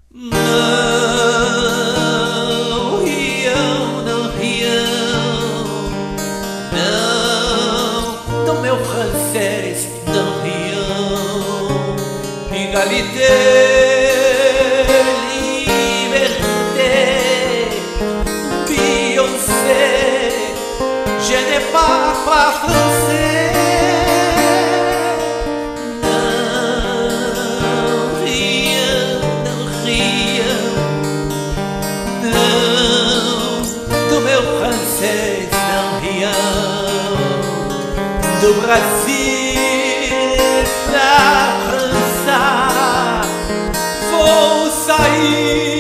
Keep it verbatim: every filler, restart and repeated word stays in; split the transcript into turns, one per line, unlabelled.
Não riam, não riam, não, do meu francês, não riam. Égalité, liberté, Beyoncé, je n'ai pas pas français. Do meu francês não riam, do Brasil pra França vou sair.